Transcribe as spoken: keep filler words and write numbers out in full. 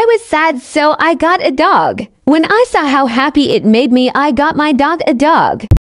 I was sad, so I got a dog. When I saw how happy it made me, I got my dog a dog.